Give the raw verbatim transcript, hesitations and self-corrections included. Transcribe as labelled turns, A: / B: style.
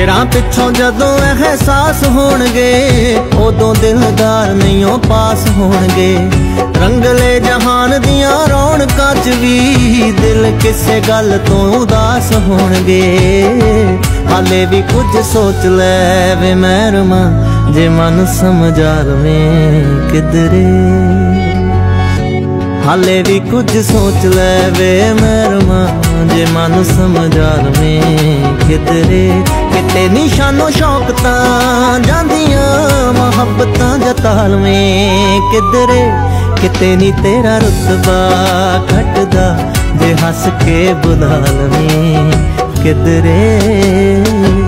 A: शेरां पिछों जदों एहसास होणगे, उदों दिलदार नहीं पास होणगे। रंगले जहान दियां रौनकां च भी दिल किसे गल तो उदास होणगे। हाले भी कुछ सोच लै वे महरमा, जे मन समझा लवें किधरे। हाले भी कुछ सोच लै वे महरमा, जे मन समझा लवें किधरे। किते निशानो शौक तां जांदियां मुहब्बतां जता लवें किधरे। किते नी तेरा रुतबा घटदा, जे हस के बुला लवें किधरे।